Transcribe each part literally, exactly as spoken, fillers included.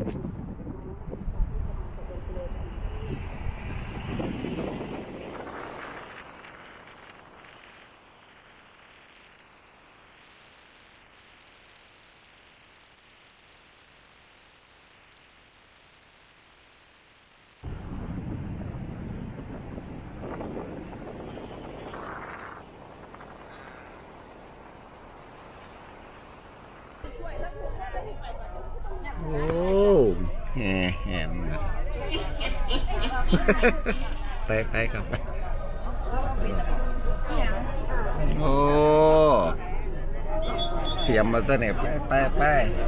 โอ้แห่แห่ไปไปกับไปโอ้เตรียมมาซะเนี่ยไปไปไป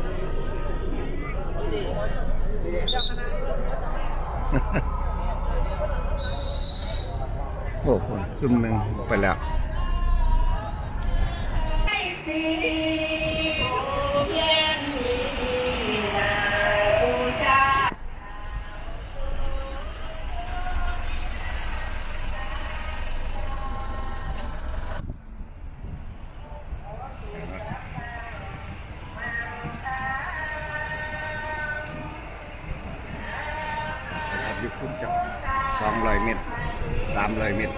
โอ้คนซุ่มหนึ่งไปแล้วอยู่คุ้มจับสองร้อยเมตรสามร้อยเมตร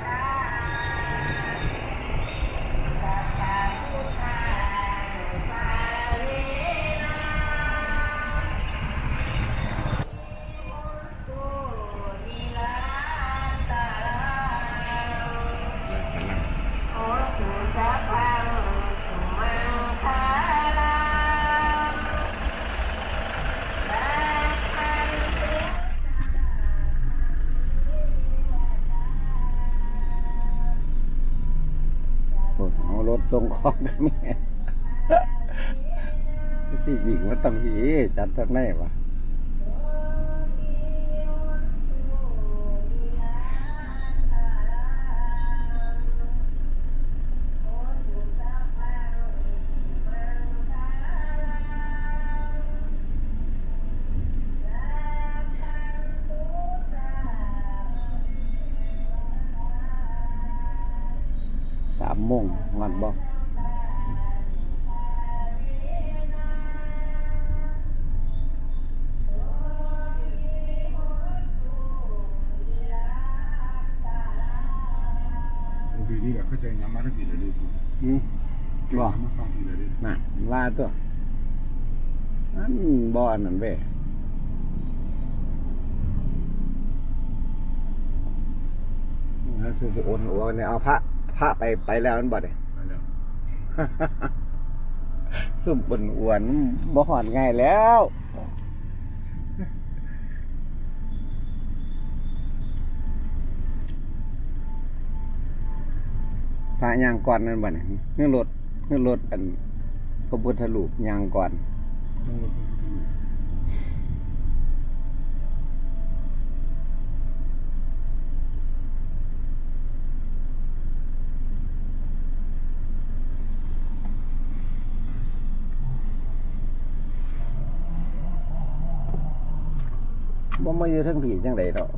รถส่งของกันแม่ที่หญิงมันต้องหีจัดจัดแน่วะสามโมงงานบ่ปีนี้แบบเข้าใจย้ำมาทั้งปีเลยดิอืมว่ามาฟังปีเลยดิน่ะว่าตัวนั่นบ่อนนั่นเว้ยนั่นสุดโอนหัวเนี่ยเอาพระพระไปไปแล้วนั่นบ่เนี่ยสุ่มปุ่นอ้วนบ่หอนง่ายแล้วพระยางก่อนนั่นบ่เนี่ยเงื่อนรถเงื่อนรถอันพระพุทธรูปยางก่อนบ่มาอยู่ทั้งผีจังไดดอก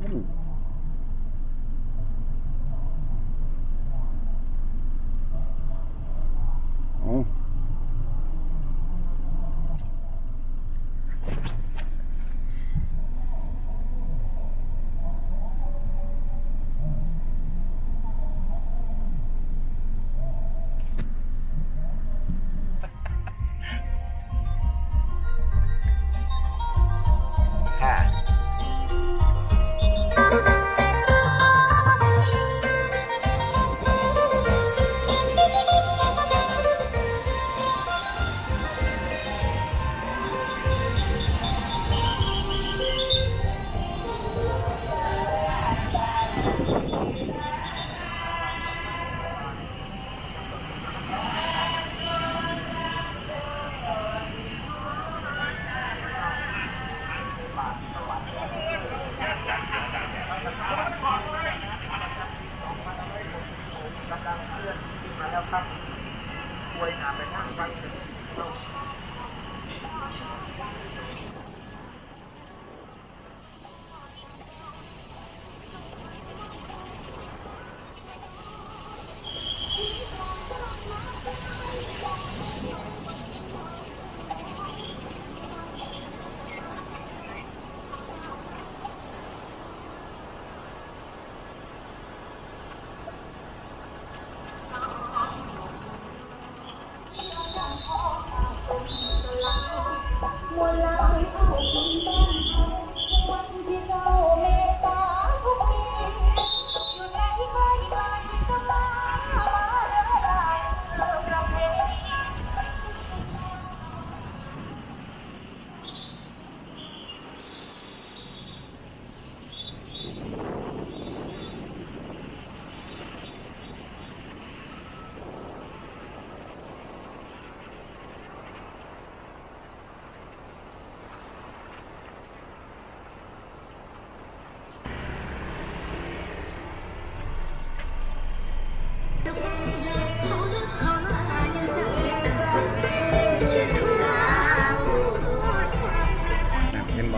อ๋อ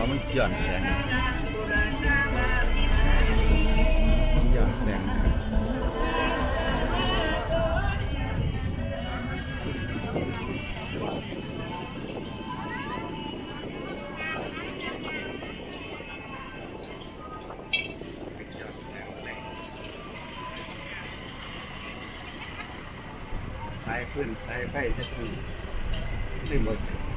ราะมันหย่อนแสงหย่อนแสงสายพื้นสายไฟใช่ไหมไม่หมด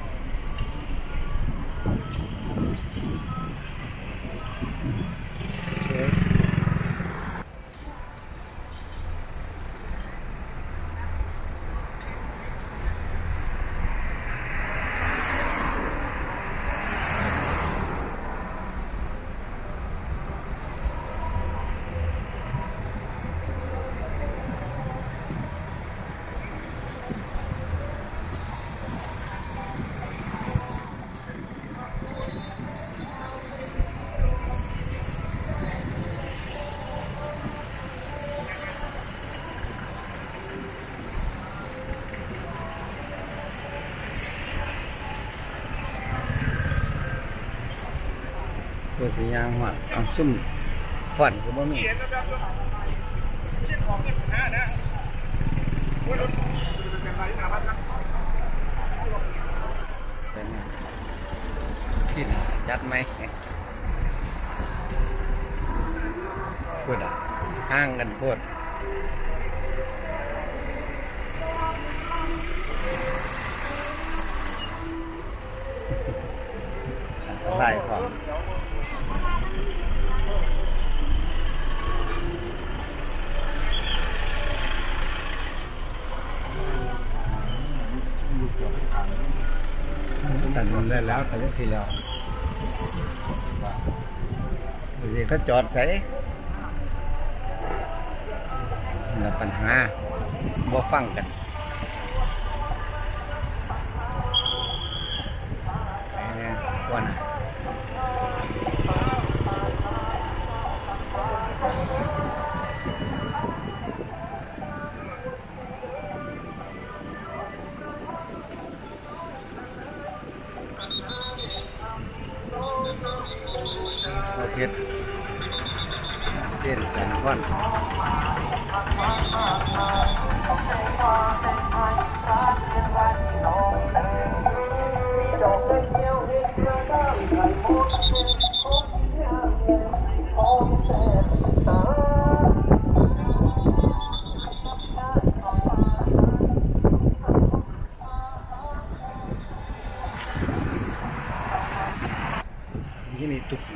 ตัวสียางหัวเอาซุ่มฝันก็บ่มีกินจัดไหมพูดอ่ะห่างกันพูดไล่พอแต่นได้แล้วแต่ยังสิแล้วดีเขาจอดใส่แล้วปัญหาบ่ฟังกันวันเพชรเส้นแต่นครที่นี่ตุก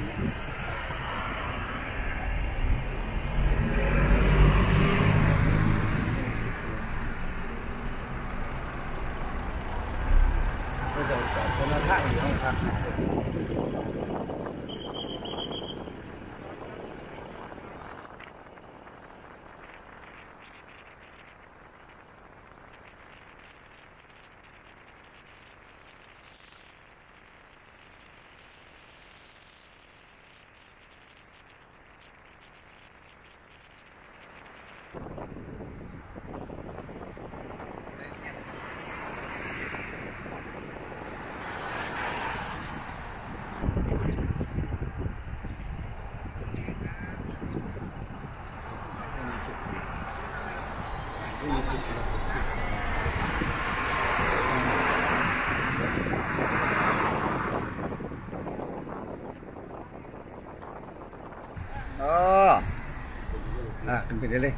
ก็จะจอดสนท่าอยู่ห้องพักอ๋ออ่ะขึ้นไปเลย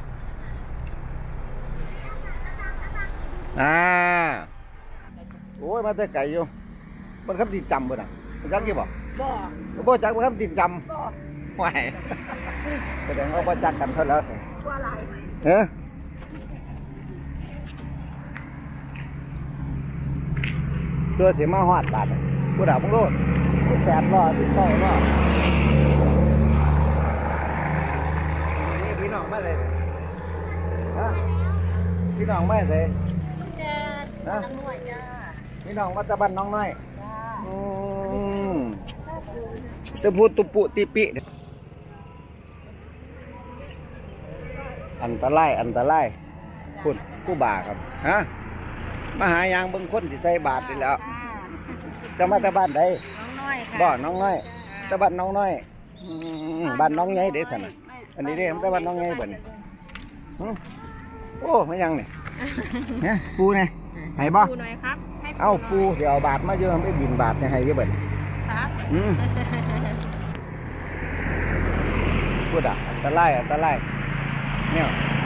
อ่าโอ้ยมาแต่ไก่อยู่มันขับติดจำบ่น่ะมันจักกี่บ่บ่บ่จักมันขับติดจำบ่ไหวแสดงว่าบ่จักกันเท่าแล้วสิว่าอะไรเฮ้ยเสื้อสีมาหอดบาทผู้ด่าพงโลดสิบแปดล้อสิบเก้าล้อนี่พี่น้องมาเลยฮะพี่น้องไม่ใส่นะพี่น้องวัดตะบันน้องน้อยอืมตะพูตุปุติปิอันตรายอันตรายพูดผู้บ่าครับฮะมาหายางเบิ้งคนที่ใส่บาทนี่แล้วจะมาตะบ้านใดน้องน้อยบ่น้องน้อยแต่บ้านน้องน้อยอืมบ้านน้องใหญ่เด้สันน่ะอันนี้เด้แต่บ้านน้องใหญ่บ่นี่หึโอ้ไม่ยังนี่เนี่ยปูเนี่ยให้บ่ปูหน่อยครับให้เอ้าปูเดี๋ยวเอาบาทมาเยอะไม่บินบาทจะให้เยอะเบิ่นครับอืมพูดอ่ะอันตรายอันตรายเนี่ย